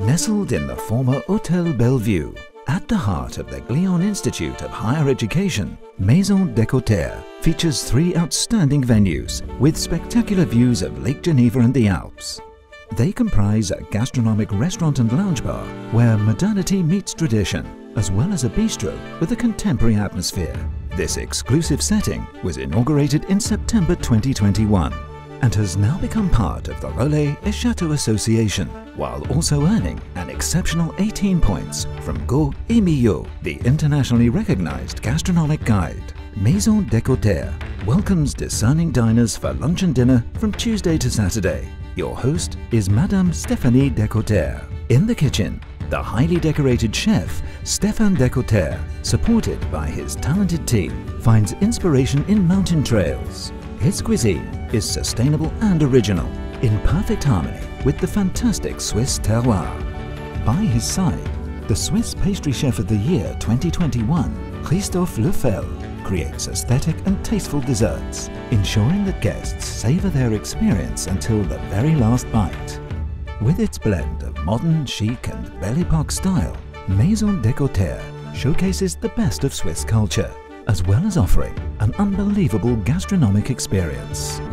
Nestled in the former Hotel Bellevue, at the heart of the Glion Institute of Higher Education, Maison Décotterd features 3 outstanding venues with spectacular views of Lake Geneva and the Alps. They comprise a gastronomic restaurant and lounge bar where modernity meets tradition, as well as a bistro with a contemporary atmosphere. This exclusive setting was inaugurated in September 2021 and has now become part of the Relais et Châteaux Association, while also earning an exceptional 18 points from Gault et Millau, the internationally recognized gastronomic guide. Maison Décotterd welcomes discerning diners for lunch and dinner from Tuesday to Saturday. Your host is Madame Stéphane Décotterd. In the kitchen, the highly decorated chef Stéphane Décotterd, supported by his talented team, finds inspiration in mountain trails. His cuisine is sustainable and original, in perfect harmony with the fantastic Swiss terroir. By his side, the Swiss Pastry Chef of the Year 2021, Christophe Lefel, creates aesthetic and tasteful desserts, ensuring that guests savor their experience until the very last bite. With its blend of modern, chic and Belle Epoque style, Maison Décotterd showcases the best of Swiss culture, as well as offering an unbelievable gastronomic experience.